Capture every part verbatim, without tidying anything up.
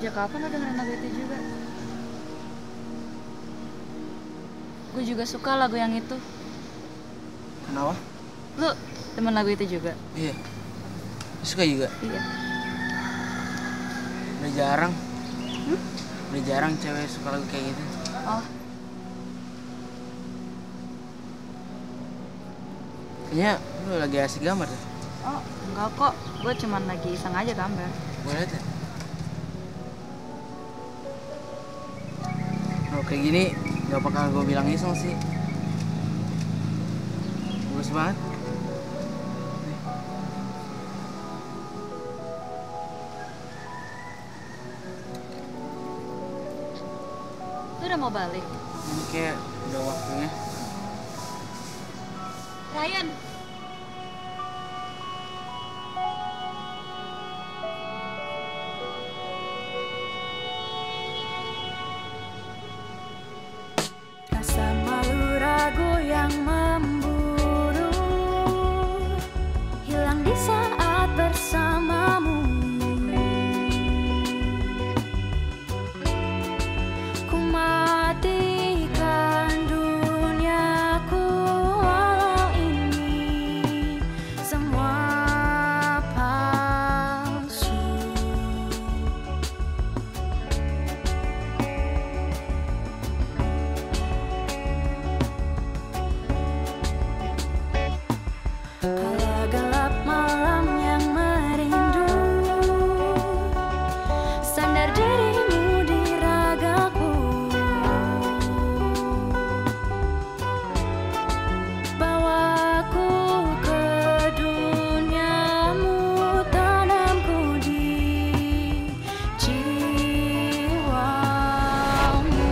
Sejak kapan lo dengerin lagu itu juga? Gue juga suka lagu yang itu. Kenapa? Lu temen lagu itu juga? Iya. Lu suka juga? Iya. Udah jarang. Hmm? Udah jarang cewek suka lagu kayak gitu. Oh. Kayaknya lu lagi asik gambar tuh. Oh, enggak kok. Gue cuman lagi iseng aja gambar. Boleh liat ya? Oh, kayak gini gak bakal gue bilang iseng sih. Bagus banget. Lu udah mau balik? Ini kayak udah waktunya. Ryan. Rasa malu ragu yang memburu hilang di saat bersamamu. Ku matikan duniaku walau ini semua palsu. Kala gelap malam yang merindu, sandar dirimu di ragaku. Bawaku ke duniamu, tanamku di jiwamu.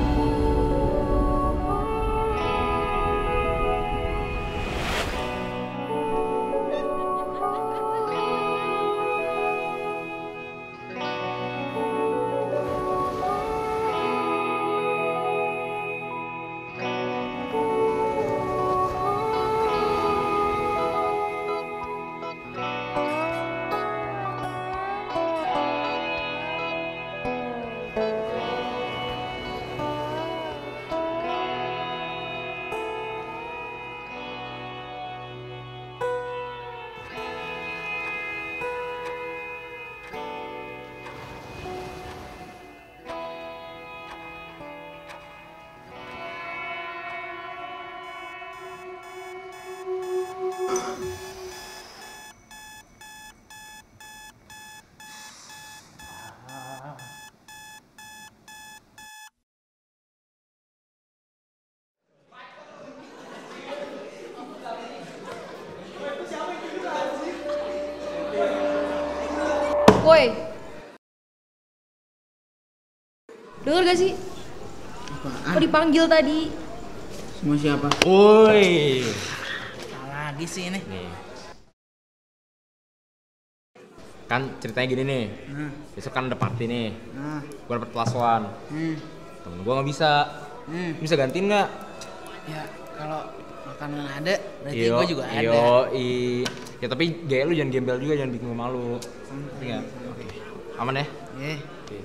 Woi. Dengar gak sih? Apaan? Kok dipanggil tadi? Semua siapa? Woi. Apa lagi sih ini? Nih. Kan ceritanya gini nih. Nah, Besok kan ada party nih. nah, Gua dapet plus one. hmm, Temen gua nggak bisa. hmm. Bisa gantiin nggak? Ya kalau makanan ada, berarti Iyo, gue juga ada. iyo, i. Ya tapi gaya lu jangan gembel juga, jangan bikin gua malu. Ngerti nggak? Oke. Aman ya? Iya. Oke.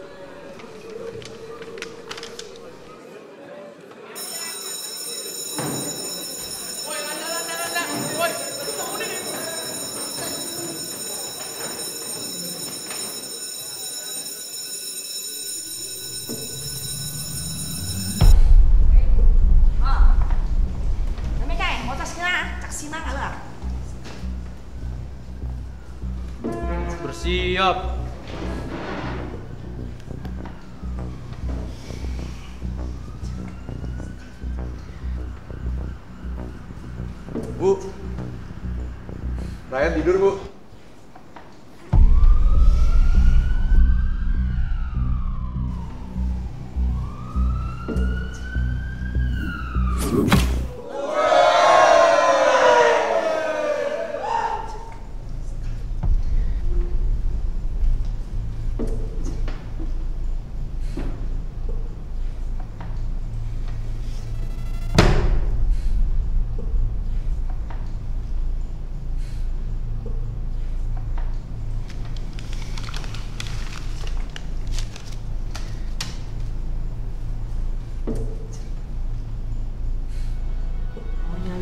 Bersiap. Bu, Ryan tidur bu.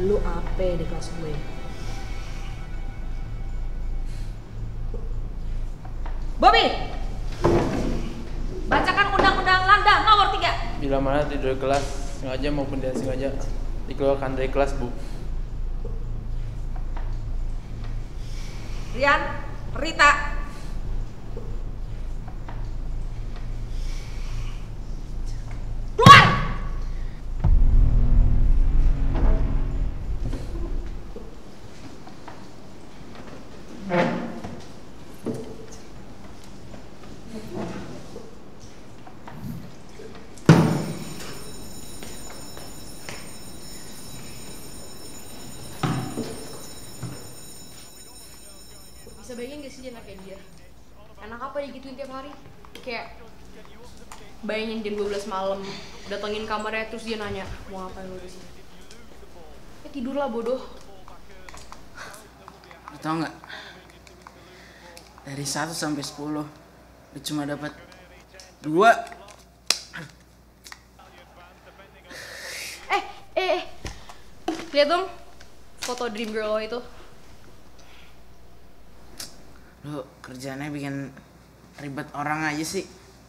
lu ape di kelas gue? Bobby! Bacakan undang-undang Landa nomor tiga. Bila mana tidur di kelas sengaja maupun tidak sengaja dikeluarkan dari kelas, Bu. Rian, Rita. Keluar! Bisa bayangin gak sih dia kayak dia? Enak apa digituin tiap hari? Kayak bayangin jam dua belas malam datengin kamarnya terus dia nanya mau ngapain lu disini? Ya tidurlah bodoh. Lu tau nggak? Dari satu sampai sepuluh, lu cuma dapat dua. Eh, eh, eh. Lihat dong foto dream girl lo itu. Lu kerjaannya bikin ribet orang aja sih.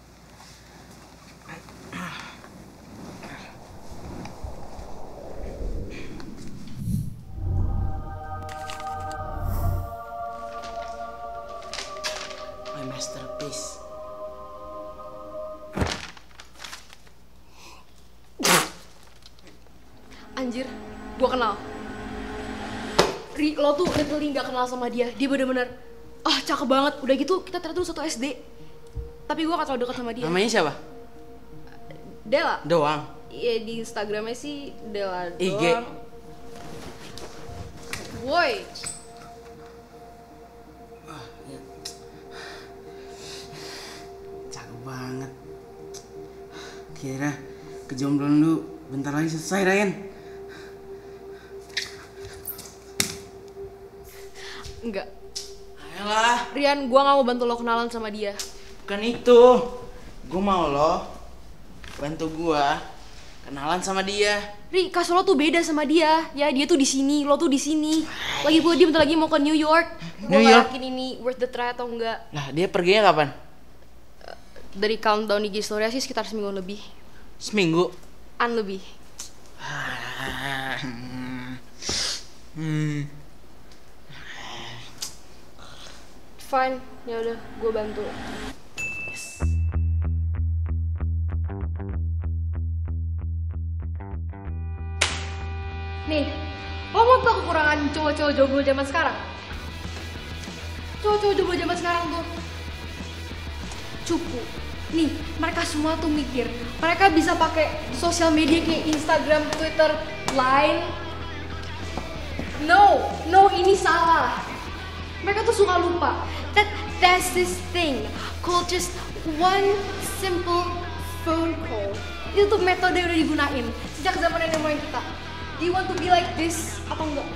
My masterpiece. Anjir, gua kenal. Ri, lo tuh literally gak kenal sama dia. Dia bener-bener ah, cakep banget. Udah gitu kita ternyata dulu satu S D. Tapi gue gak terlalu dekat sama dia. Namanya siapa? Dela. Doang. Iya, di Instagramnya sih Dela doang. I G. Woi. Cakep banget. Kira kejombloan lu bentar lagi selesai, Ryan. Enggak. Ayolah. Rian, gue gak mau bantu lo kenalan sama dia. Bukan itu. Gue mau lo bantu gue kenalan sama dia. Ri, kasus lo tuh beda sama dia. Ya, dia tuh di sini, lo tuh di sini. Lagi pula dia bentar lagi mau ke New York. Gue New gak York? yakin ini worth the try atau enggak. Lah, dia perginya kapan? Dari countdown I G story sih sekitar seminggu lebih. Seminggu. An lebih. Hmm. Fine, ya udah, gue bantu. Nih, lo mau tau kekurangan cowok-cowok jomblo zaman sekarang? Cowok-cowok jomblo zaman sekarang tuh cupu. Nih, mereka semua tuh mikir, mereka bisa pakai sosial media kayak Instagram, Twitter, Line. No, no, ini salah. Mereka tuh suka lupa. That that's this thing called just one simple phone call. Itu tuh metode yang udah digunain sejak zaman nenek moyang kita. Do you want to be like this atau enggak?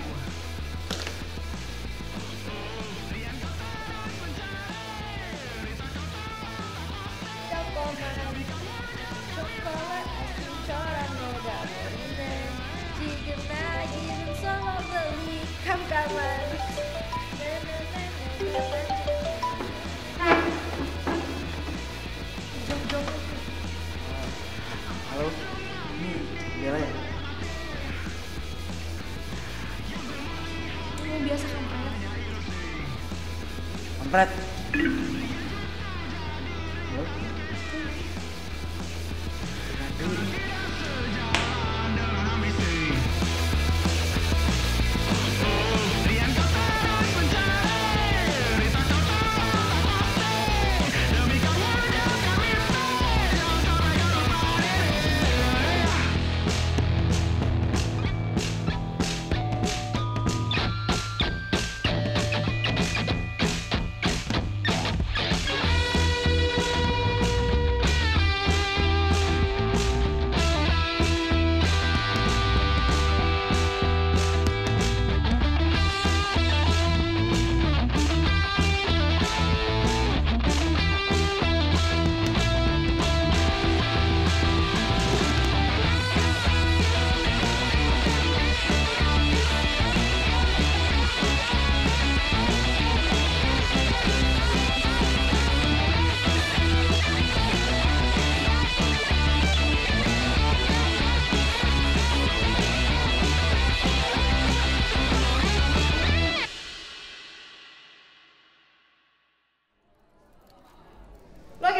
Halo. Ini Bella ya? Ini biasa kan? Kampret.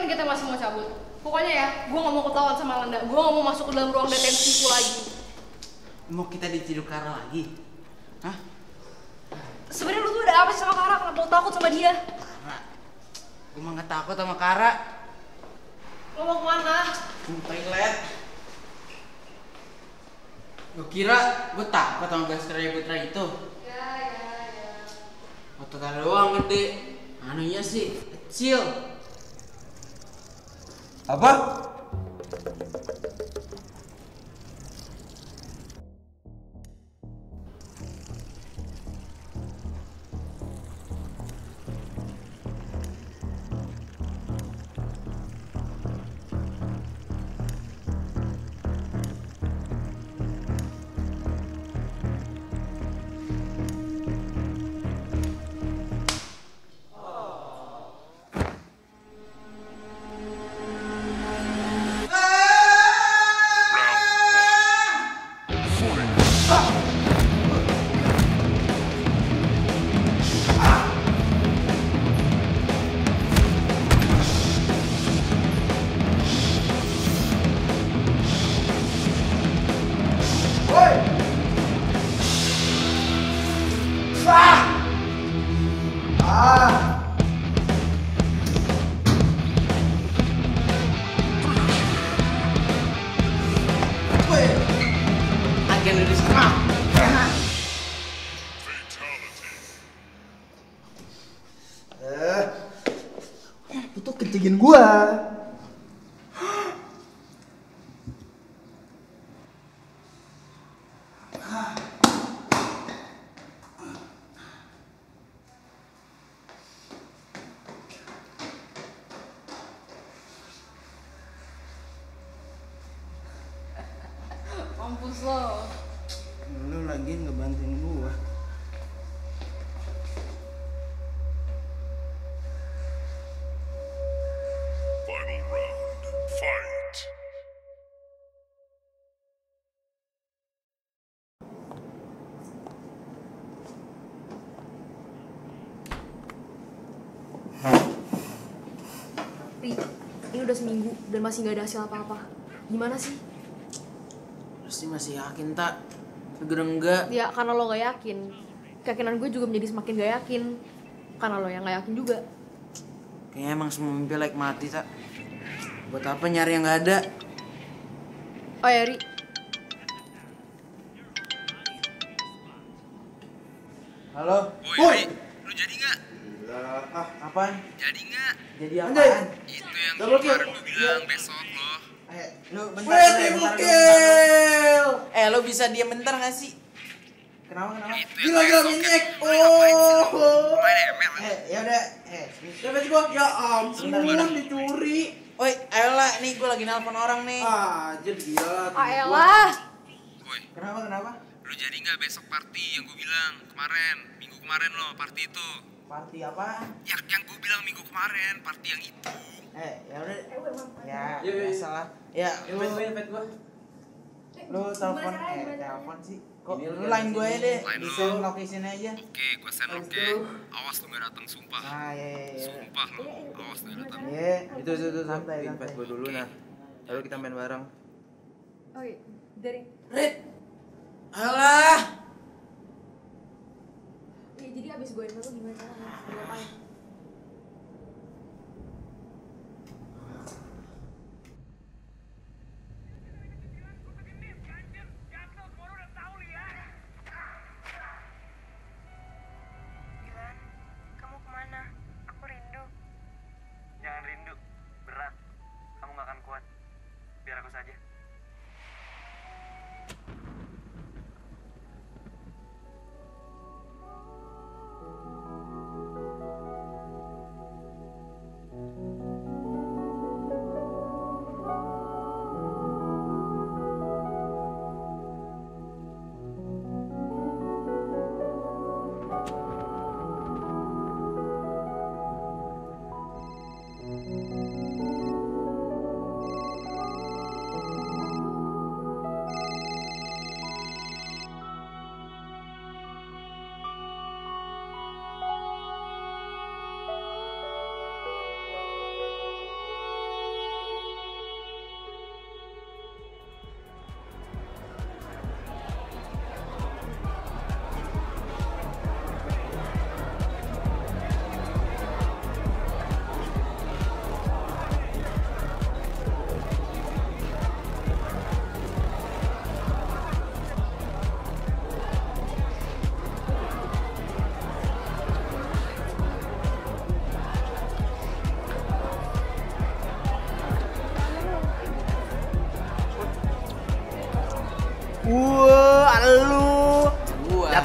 kita masih mau cabut. Pokoknya ya, gue gak mau ketahuan sama Landa. Gue gak mau masuk ke dalam ruang detensi itu lagi. Mau kita diciduk Kara lagi? Hah? Sebenarnya lu tuh ada apa sih sama Kara? Kenapa lu takut sama dia? Kara. Gue mah gak takut sama Kara. Lo mau kemana? Ke toilet. Gue kira gue takut sama Baskara Putra itu. Ya, ya, ya. Otot Kara doang gede. Anunya sih kecil. Apa? Agen dari sekarang. Eh, lu tuh kencengin gua. Mampus lo. Lu lagi ngebantuin gua. Final round. Fight. Ri, ini udah seminggu dan masih gak ada hasil apa-apa. Gimana sih? Lu sih masih yakin tak? Segera enggak. Ya karena lo gak yakin. Keyakinan gue juga menjadi semakin gak yakin. Karena lo yang gak yakin juga. Kayaknya emang semua mimpi like mati tak. Buat apa nyari yang gak ada? Oh ya Ri, Halo? Woi, Lu jadi nggak? Ah, apaan? Jadi nggak? Jadi Anjay. apaan? Itu yang Double kill. kemarin gue bilang besok loh. Eh, lu bentar, Wih, bentar, triple bentar, kill. bentar, lu. Eh, lu bisa diam bentar gak sih? Kenapa, kenapa? Itu Gila, yang gila, besok minyak. yang kemarin ngapain sih lu? Oh. Main M L. Eh, yaudah. Eh, Dapat gua. Ya ampun, dicuri. Oi, ayolah, nih gue lagi nelpon orang nih. Ah, jadi gila. ah elah. Woi, Kenapa, kenapa? lu jadi nggak besok party yang gue bilang kemarin? Minggu kemarin loh party itu. Party apa? Yang yang gue bilang minggu kemarin party yang itu. Eh, yaudah. Ya, Yuk, yuk, yuk. biasalah. Ya, lu, Pet gua. lu telepon, eh, telepon sih. Kok Ini lu lu line gue aja deh, Line di lu. send location aja. Oke, gue send oke. Awas lu nggak datang sumpah. Ah, iya, iya, iya. Sumpah lu, awas lu nggak datang. Iya, Itu itu itu santai, santai, santai. gua dulu nah. Lalu kita main bareng. Oh iya, dari. Rit. Alah. Ya, jadi abis gue info tuh gimana caranya? Gue apain? Gilan, kamu kemana? Aku rindu. Jangan rindu, berat. Kamu gak akan kuat. Biar aku saja.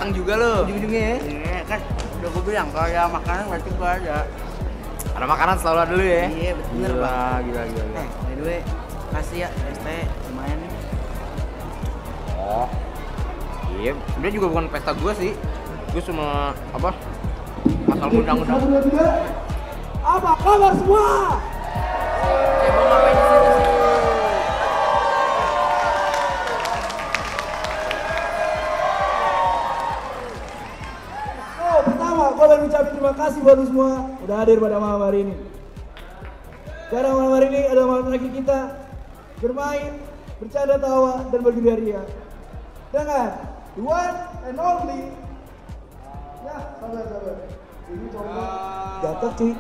datang juga lo ujung-ujungnya ya. Iya kan udah gue bilang kalau ada makanan berarti gue ada. Ada makanan selalu ada dulu ya. Iya bener Gila, bang. gila, gila, gila. Eh by the way kasih ya es teh lumayan nih. Oh, iya. Sebenarnya juga bukan pesta gue sih. Gue cuma apa? Asal ngundang-undang. Apa kabar semua? Emang ngapain di situ sih? Oh, pertama gue pengen ucapin terima kasih buat lu semua udah hadir pada malam hari ini. Karena malam hari ini adalah malam terakhir kita bermain, bercanda tawa, dan bergeria-ria dengan the one and only. Ya, sabar sabar. Ini coba gatot cuy.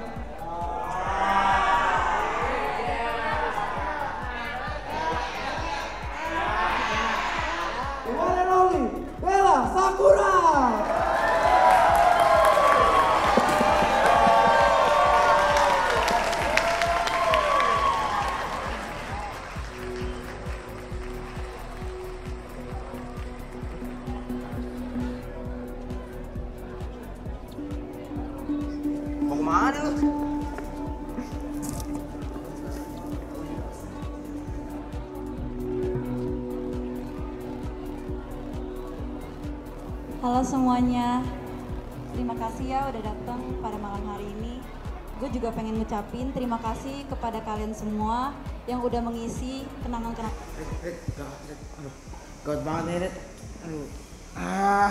The one and only Bella Sakura. Mau kemana lu? Halo semuanya, terima kasih ya udah datang pada malam hari ini. Gue juga pengen ngucapin terima kasih kepada kalian semua yang udah mengisi kenangan-kenangan. Red, Red, gawat Red, aduh, gawat banget nih Red, aduh, ah,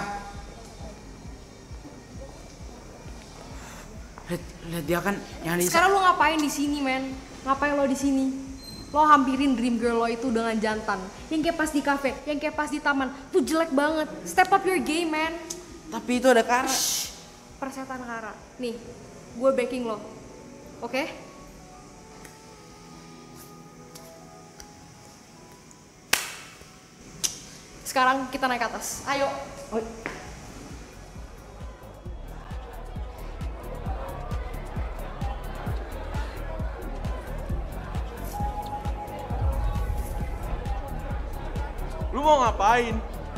Red, lihat dia kan yang di. Sekarang lo ngapain di sini, men? Ngapain lo di sini? Lo hampirin dream girl lo itu dengan jantan. Yang kayak pas di kafe, yang kayak pas di taman. Tuh jelek banget. Step up your game, man. Tapi itu ada Kara. Persetan Kara. Nih, gue backing lo. Oke? Okay? Sekarang kita naik ke atas. Ayo. Oh. Lu mau ngapain?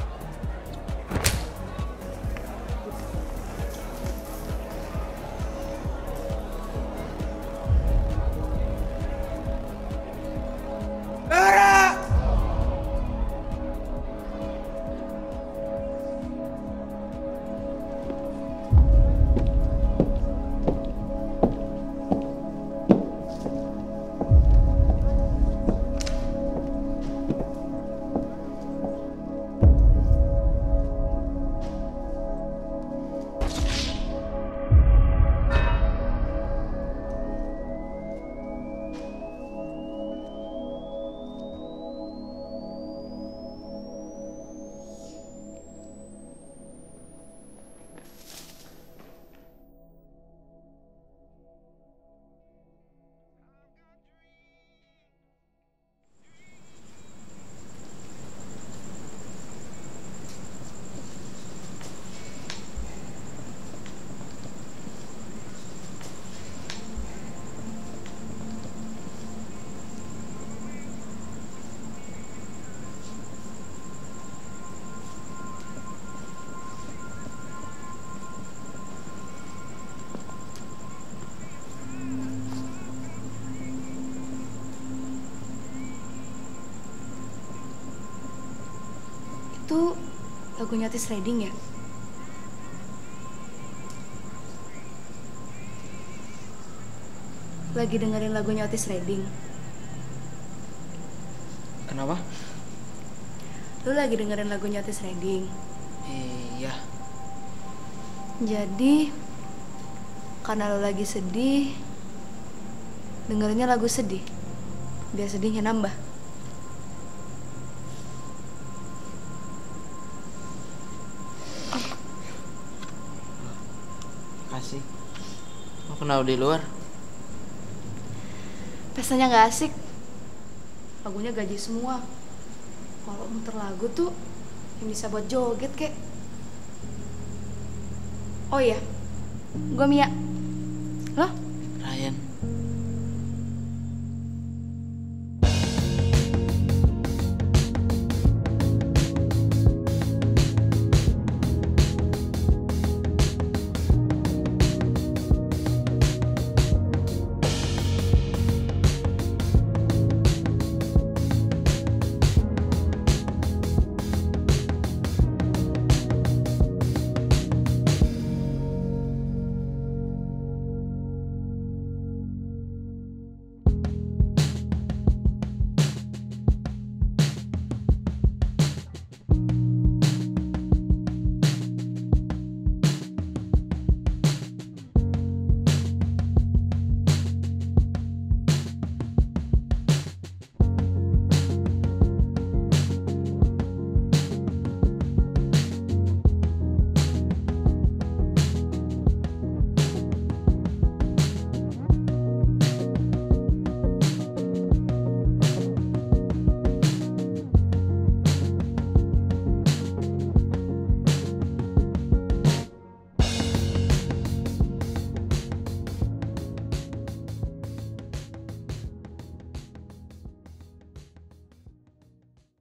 Itu lagunya Otis Redding ya? Lagi dengerin lagunya Otis Redding. Kenapa? Lu lagi dengerin lagunya Otis Redding. Iya. Jadi karena lu lagi sedih, dengerinnya lagu sedih. Biar sedihnya nambah. Kasih. Mau kenal di luar? Pestanya gak asik. Lagunya gaji semua. Kalau muter lagu tuh yang bisa buat joget kek. Oh iya, gue Mia. Lo? Ryan.